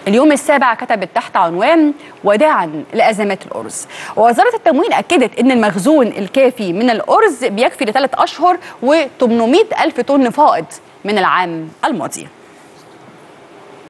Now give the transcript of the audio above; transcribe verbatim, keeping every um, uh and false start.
اليوم السابع كتبت تحت عنوان وداعا لأزمات الأرز. ووزارة التموين أكدت أن المخزون الكافي من الأرز بيكفي لثلاث أشهر وثمانمائة ألف طن فائض من العام الماضي.